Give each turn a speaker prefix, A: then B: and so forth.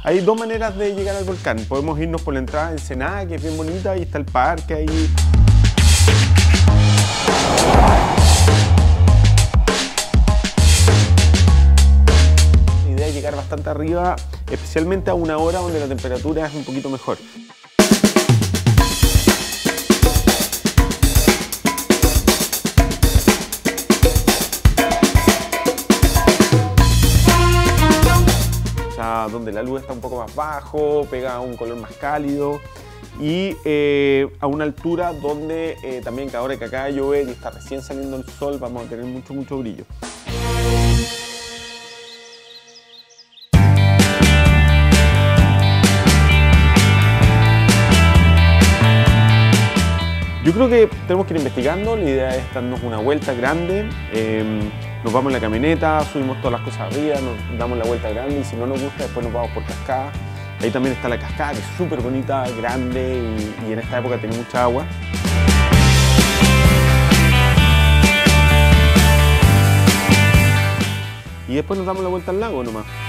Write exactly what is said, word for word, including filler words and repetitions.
A: Hay dos maneras de llegar al volcán. Podemos irnos por la entrada de Ensenada, que es bien bonita, y está el parque ahí. La idea es llegar bastante arriba, especialmente a una hora donde la temperatura es un poquito mejor. Donde la luz está un poco más bajo, pega un color más cálido y eh, a una altura donde eh, también que ahora que acaba de llover y está recién saliendo el sol vamos a tener mucho mucho brillo. Yo creo que tenemos que ir investigando, la idea es darnos una vuelta grande, eh, nos vamos en la camioneta, subimos todas las cosas arriba, nos damos la vuelta grande y si no nos gusta después nos vamos por cascada. Ahí también está la cascada, que es súper bonita, grande y, y en esta época tiene mucha agua. Y después nos damos la vuelta al lago nomás.